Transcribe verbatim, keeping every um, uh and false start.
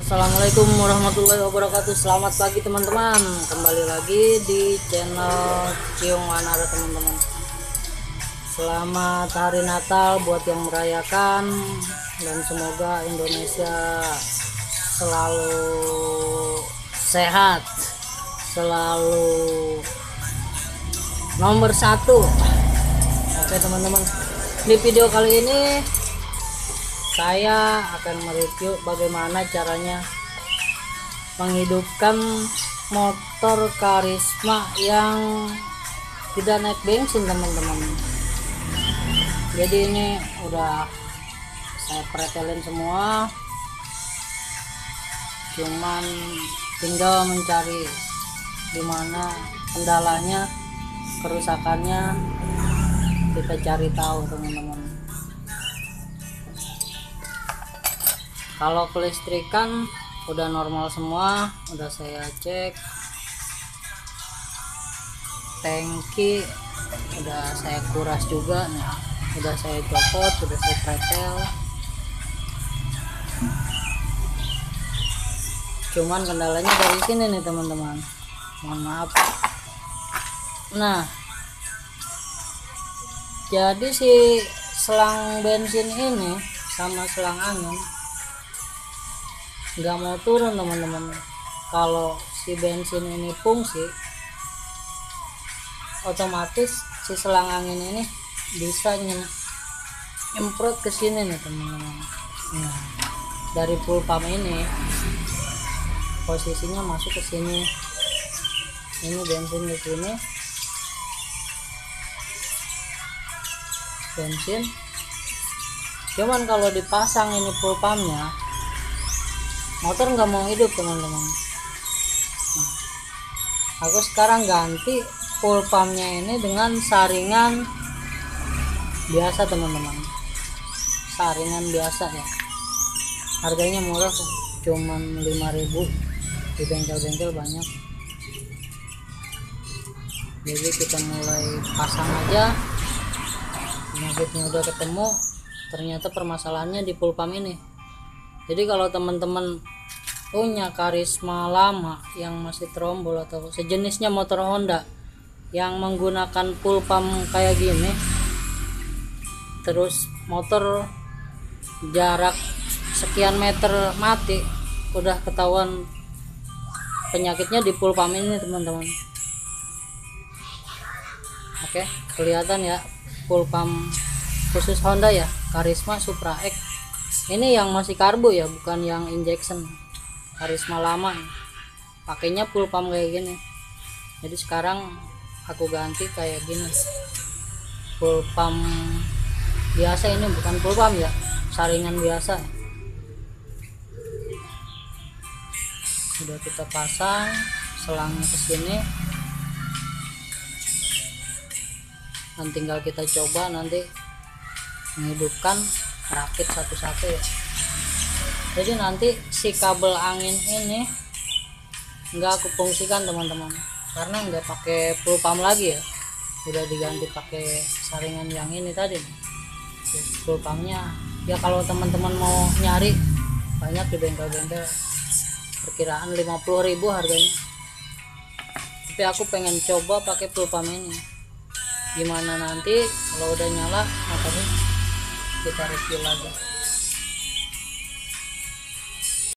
Assalamualaikum warahmatullahi wabarakatuh. Selamat pagi teman-teman, kembali lagi di channel Ciung Wanara teman-teman. Selamat hari Natal buat yang merayakan, dan semoga Indonesia selalu sehat, selalu nomor satu. Oke teman-teman, di video kali ini saya akan mereview bagaimana caranya menghidupkan motor Karisma yang tidak naik bensin teman-teman. Jadi ini udah saya pretelin semua, cuman tinggal mencari dimana kendalanya, kerusakannya kita cari tahu teman-teman. Kalau kelistrikan udah normal semua, udah saya cek. Tangki udah saya kuras juga nih, udah saya copot, udah saya pretel. Cuman kendalanya dari sini nih teman-teman, mohon maaf. Nah, jadi si selang bensin ini sama selang angin nggak mau turun teman-teman. Kalau si bensin ini fungsi, otomatis si selang angin ini bisa nyemprot ke sini nih teman-teman. Nah, dari full pump ini posisinya masuk ke sini, ini bensin ke sini, bensin. Cuman kalau dipasang ini full pumpnya, motor nggak mau hidup teman-teman. Nah, aku sekarang ganti full pumpnya ini dengan saringan biasa teman-teman, saringan biasa ya. Harganya murah, cuman lima ribu, di bengkel-bengkel banyak. Jadi kita mulai pasang aja. Magitnya udah ketemu, ternyata permasalahannya di full pump ini. Jadi kalau teman-teman punya Karisma lama yang masih terombol atau sejenisnya motor Honda yang menggunakan full pump kayak gini, terus motor jarak sekian meter mati, udah ketahuan penyakitnya di full pump ini teman-teman. Oke, kelihatan ya, full pump khusus Honda ya, Karisma Supra X. Ini yang masih karbo ya, bukan yang injection. Karisma lama pakainya full pump kayak gini. Jadi sekarang aku ganti kayak gini, full pump biasa. Ini bukan full pump ya, saringan biasa. Udah kita pasang selangnya ke sini, dan tinggal kita coba nanti menghidupkan, rakit satu-satu ya. Jadi nanti si kabel angin ini enggak aku fungsikan teman-teman, karena enggak pakai full pump lagi ya, udah diganti pakai saringan yang ini tadi. Full pumpnya ya, kalau teman-teman mau nyari banyak di bengkel-bengkel, perkiraan lima puluh ribu harganya. Tapi aku pengen coba pakai full pump ini, gimana nanti kalau udah nyala motornya kita review lagi.